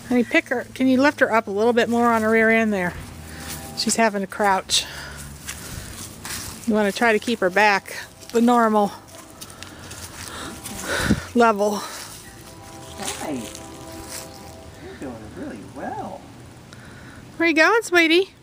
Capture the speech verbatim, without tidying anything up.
Can you pick her? Can you lift her up a little bit more on her rear end there? She's having to crouch. You want to try to keep her back the normal level. Hey, you're doing really well. Where you going, sweetie?